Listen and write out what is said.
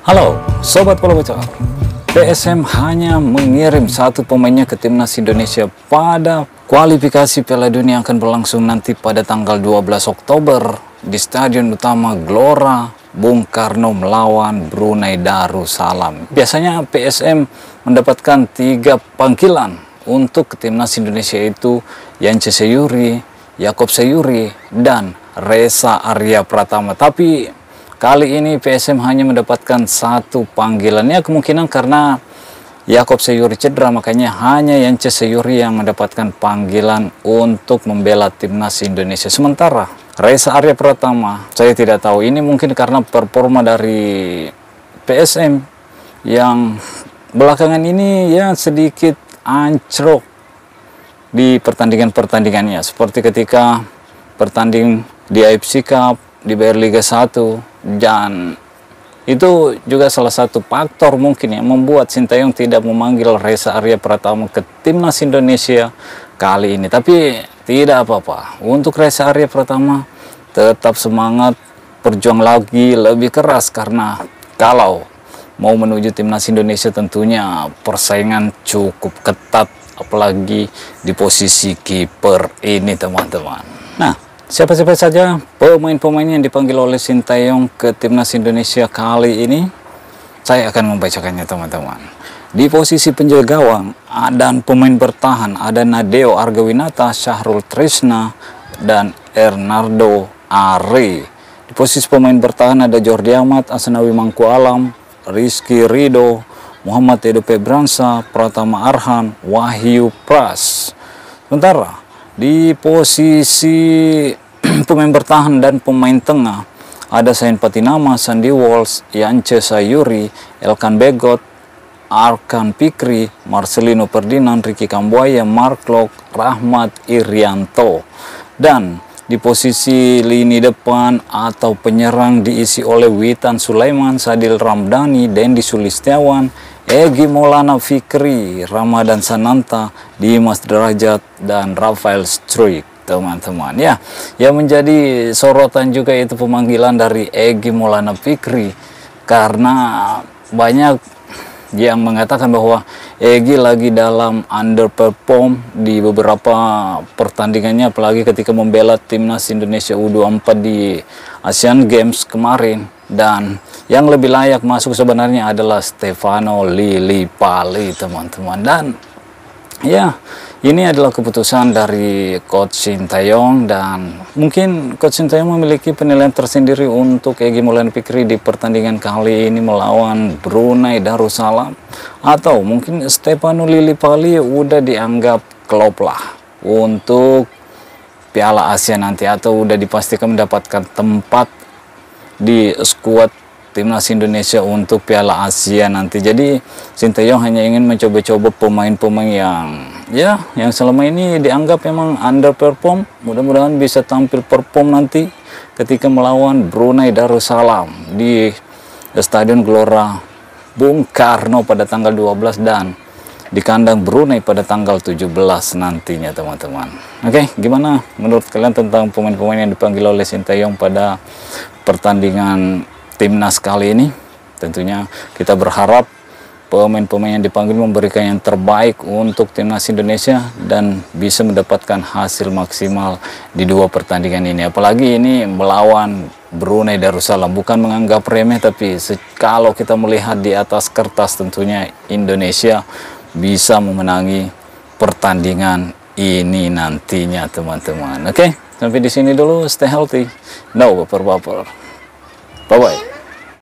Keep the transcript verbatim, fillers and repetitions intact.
Halo, Sobat Bola Bocor. P S M hanya mengirim satu pemainnya ke Timnas Indonesia pada kualifikasi Piala Dunia yang akan berlangsung nanti pada tanggal dua belas Oktober di Stadion Utama Gelora Bung Karno melawan Brunei Darussalam. Biasanya P S M mendapatkan tiga panggilan untuk ke Timnas Indonesia, itu Yance Sayuri, Yaakob Sayuri, dan Reza Arya Pratama. Tapi kali ini P S M hanya mendapatkan satu panggilannya, kemungkinan karena Yaakob Sayuri cedera, makanya hanya Yance Sayuri yang mendapatkan panggilan untuk membela Timnas Indonesia. Sementara Reza Arya Pratama, saya tidak tahu, ini mungkin karena performa dari P S M yang belakangan ini ya sedikit anjlok di pertandingan-pertandingannya, seperti ketika bertanding di A F C Cup, di B R Liga satu, dan itu juga salah satu faktor mungkin yang membuat Sintayong tidak memanggil Reza Arya Pratama ke Timnas Indonesia kali ini. Tapi tidak apa-apa, untuk Reza Arya Pratama tetap semangat, berjuang lagi lebih keras, karena kalau mau menuju Timnas Indonesia tentunya persaingan cukup ketat, apalagi di posisi kiper ini, teman-teman. Nah, siapa-siapa saja pemain-pemain yang dipanggil oleh Sintayong ke Timnas Indonesia kali ini? Saya akan membacakannya, teman-teman. Di posisi penjaga gawang dan pemain bertahan ada Nadeo Argawinata, Syahrul Trisna, dan Ernardo Are. Di posisi pemain bertahan ada Jordi Amat, Asnawi Mangkualam, Rizky Ridho, Muhammad Edo Febransa, Pratama Arhan, Wahyu Pras. Sementara di posisi pemain bertahan dan pemain tengah ada Sain Patinama, Sandy Walsh, Yance Sayuri, Elkan Begot, Arkan Pikri, Marcelino Ferdinand, Ricky Kambuaya, Mark Lok, Rahmat Irianto. Dan di posisi lini depan atau penyerang diisi oleh Witan Sulaiman, Sadil Ramdhani, Dendi Sulistiawan, Egy Maulana Fikri, Ramadan Sananta, Dimas Derajat, dan Rafael Struik, teman-teman. Ya, yang menjadi sorotan juga itu pemanggilan dari Egy Maulana Fikri, karena banyak yang mengatakan bahwa Egy lagi dalam underperform di beberapa pertandingannya, apalagi ketika membela Timnas Indonesia U dua puluh empat di Asian Games kemarin. Dan yang lebih layak masuk sebenarnya adalah Stefano Lillipali, teman-teman. Dan ya, ini adalah keputusan dari Coach Sintayong, dan mungkin Coach Sintayong memiliki penilaian tersendiri untuk Egy Maulana Fikri di pertandingan kali ini melawan Brunei Darussalam. Atau mungkin Stefano Lillipali udah dianggap klop lah untuk Piala Asia nanti, atau udah dipastikan mendapatkan tempat di skuad Timnas Indonesia untuk Piala Asia nanti. Jadi Sintayong hanya ingin mencoba-coba pemain-pemain yang ya yang selama ini dianggap memang underperform, mudah-mudahan bisa tampil perform nanti ketika melawan Brunei Darussalam di Stadion Gelora Bung Karno pada tanggal dua belas dan di kandang Brunei pada tanggal tujuh belas nantinya, teman-teman. Oke, gimana menurut kalian tentang pemain-pemain yang dipanggil oleh Sintayong pada pertandingan Timnas kali ini? Tentunya kita berharap pemain-pemain yang dipanggil memberikan yang terbaik untuk Timnas Indonesia dan bisa mendapatkan hasil maksimal di dua pertandingan ini. Apalagi ini melawan Brunei Darussalam, bukan menganggap remeh, tapi kalau kita melihat di atas kertas tentunya Indonesia bisa memenangi pertandingan ini nantinya, teman-teman. Oke, sampai di sini dulu. Stay healthy, no baper-baper. Bye-bye.